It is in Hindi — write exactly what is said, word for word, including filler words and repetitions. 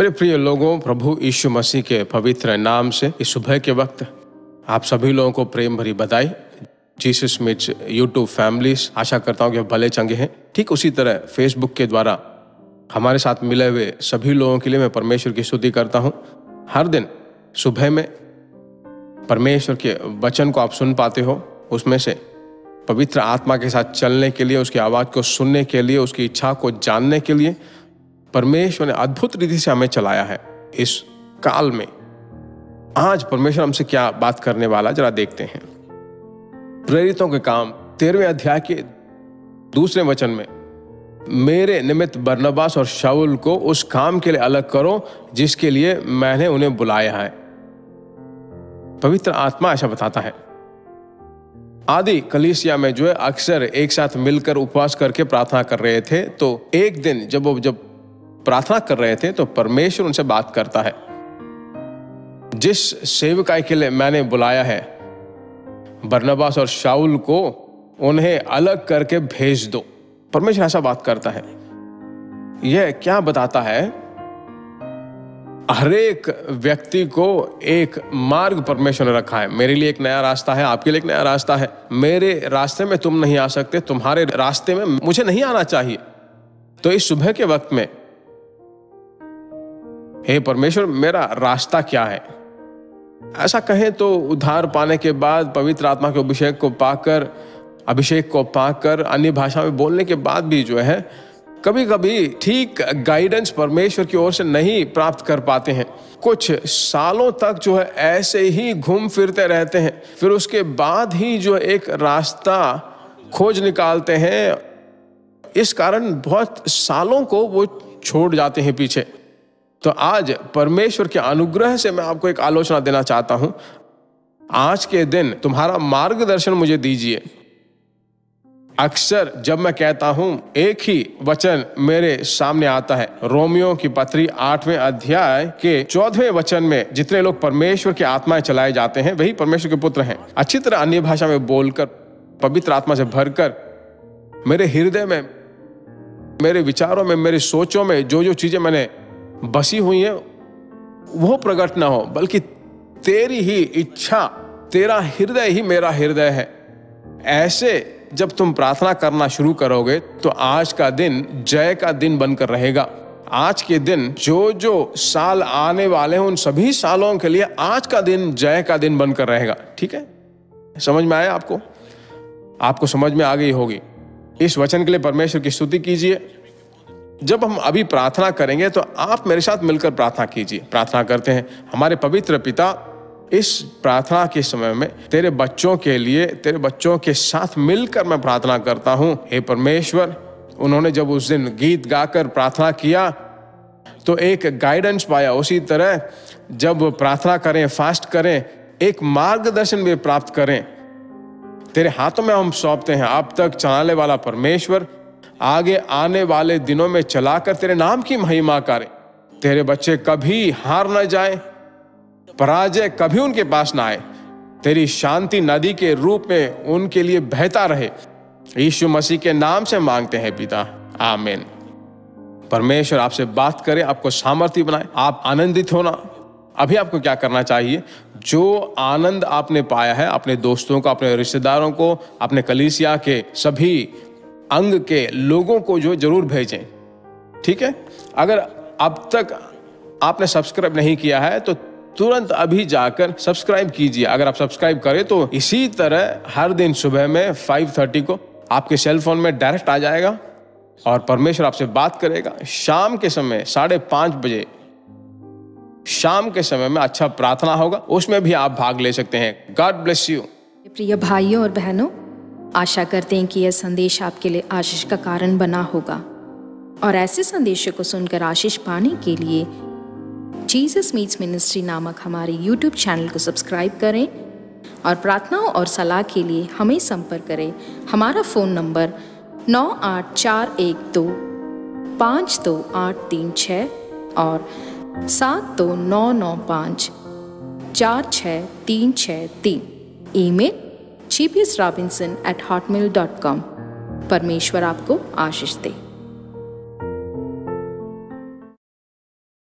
मेरे प्रिय लोगों, प्रभु यीशु मसीह के पवित्र नाम से इस सुबह के वक्त आप सभी लोगों को प्रेम भरी बधाई। जीसस मीट्स यूट्यूब फैमिलीज, आशा करता हूँ कि भले चंगे हैं। ठीक उसी तरह फेसबुक के द्वारा हमारे साथ मिले हुए सभी लोगों के लिए मैं परमेश्वर की स्तुति करता हूँ। हर दिन सुबह में परमेश्वर के वचन को आप सुन पाते हो, उसमें से पवित्र आत्मा के साथ चलने के लिए, उसकी आवाज़ को सुनने के लिए, उसकी इच्छा को जानने के लिए परमेश्वर ने अद्भुत रीति से हमें चलाया है। इस काल में आज परमेश्वर हमसे क्या बात करने वाला, जरा देखते हैं। प्रेरितों के काम तेरहवें अध्याय के दूसरे वचन में, मेरे निमित्त बरनबास और शाऊल को उस काम के लिए अलग करो जिसके लिए मैंने उन्हें बुलाया है। पवित्र आत्मा ऐसा बताता है। आदि कलीसिया में जो है अक्सर एक साथ मिलकर उपवास करके प्रार्थना कर रहे थे। तो एक दिन जब वो जब प्रार्थना कर रहे थे तो परमेश्वर उनसे बात करता है, जिस सेवकाई के लिए मैंने बुलाया है बरनबास और शाऊल को, उन्हें अलग करके भेज दो। परमेश्वर ऐसा बात करता है। यह क्या बताता है? हर एक व्यक्ति को एक मार्ग परमेश्वर ने रखा है। मेरे लिए एक नया रास्ता है, आपके लिए एक नया रास्ता है। मेरे रास्ते में तुम नहीं आ सकते, तुम्हारे रास्ते में मुझे नहीं आना चाहिए। तो इस सुबह के वक्त में, हे परमेश्वर, मेरा रास्ता क्या है? ऐसा कहें तो उद्धार पाने के बाद, पवित्र आत्मा के अभिषेक को पाकर अभिषेक को पाकर अन्य भाषा में बोलने के बाद भी जो है कभी कभी ठीक गाइडेंस परमेश्वर की ओर से नहीं प्राप्त कर पाते हैं। कुछ सालों तक जो है ऐसे ही घूम फिरते रहते हैं, फिर उसके बाद ही जो एक रास्ता खोज निकालते हैं। इस कारण बहुत सालों को वो छोड़ जाते हैं पीछे। तो आज परमेश्वर के अनुग्रह से मैं आपको एक आलोचना देना चाहता हूं। आज के दिन तुम्हारा मार्गदर्शन मुझे दीजिए। अक्सर जब मैं कहता हूं, एक ही वचन मेरे सामने आता है। रोमियो की पत्री आठवें अध्याय के चौदहवें वचन में, जितने लोग परमेश्वर की आत्माएं चलाए जाते हैं वही परमेश्वर के पुत्र हैं। अच्छी तरह अन्य भाषा में बोलकर, पवित्र आत्मा से भरकर, मेरे हृदय में, मेरे विचारों में, मेरी सोचों में जो जो चीजें मैंने बसी हुई है वो प्रकट ना हो, बल्कि तेरी ही इच्छा, तेरा हृदय ही मेरा हृदय है। ऐसे जब तुम प्रार्थना करना शुरू करोगे तो आज का दिन जय का दिन बनकर रहेगा। आज के दिन जो जो साल आने वाले हैं उन सभी सालों के लिए आज का दिन जय का दिन बनकर रहेगा। ठीक है, समझ में आया आपको? आपको समझ में आ गई होगी। इस वचन के लिए परमेश्वर की स्तुति कीजिए। जब हम अभी प्रार्थना करेंगे तो आप मेरे साथ मिलकर प्रार्थना कीजिए। प्रार्थना करते हैं। हमारे पवित्र पिता, इस प्रार्थना के समय में तेरे बच्चों के लिए, तेरे बच्चों के साथ मिलकर मैं प्रार्थना करता हूं। हे परमेश्वर, उन्होंने जब उस दिन गीत गाकर प्रार्थना किया तो एक गाइडेंस पाया। उसी तरह जब प्रार्थना करें, फास्ट करें, एक मार्गदर्शन भी प्राप्त करें। तेरे हाथों में हम सौंपते हैं। अब तक चलाने वाला परमेश्वर, आगे आने वाले दिनों में चलाकर तेरे नाम की महिमा करे। तेरे बच्चे कभी हार न जाए, पराजय कभी उनके पास ना आए। तेरी शांति नदी के रूप में उनके लिए बहता रहे। यीशु मसीह के नाम से मांगते हैं पिता, आमीन। परमेश्वर आपसे बात करे, आपको सामर्थ्य बनाए, आप आनंदित होना। अभी आपको क्या करना चाहिए? जो आनंद आपने पाया है, अपने दोस्तों को, अपने रिश्तेदारों को, अपने कलीसिया के सभी अंग के लोगों को जो जरूर भेजें। ठीक है? अगर अब तक आपने सब्सक्राइब नहीं किया है तो तुरंत अभी जाकर सब्सक्राइब कीजिए। अगर आप सब्सक्राइब करें तो इसी तरह हर दिन सुबह में पाँच तीस को आपके सेल फोन में डायरेक्ट आ जाएगा और परमेश्वर आपसे बात करेगा। शाम के समय साढ़े पाँच बजे शाम के समय में अच्छा प्रार्थना होगा, उसमें भी आप भाग ले सकते हैं। God bless you. प्रिय भाइयों और बहनों, आशा करते हैं कि यह संदेश आपके लिए आशीष का कारण बना होगा। और ऐसे संदेशों को सुनकर आशीष पाने के लिए जीसस मीट्स मिनिस्ट्री नामक हमारे यूट्यूब चैनल को सब्सक्राइब करें और प्रार्थनाओं और सलाह के लिए हमें संपर्क करें। हमारा फ़ोन नंबर नौ आठ चार एक दो पाँच दो आठ तीन छः और सात दो नौ नौ पाँच चार छः तीन छः तीन। Email G P S Robinson at Hotmail dot com. परमेश्वर आपको आशीष दे।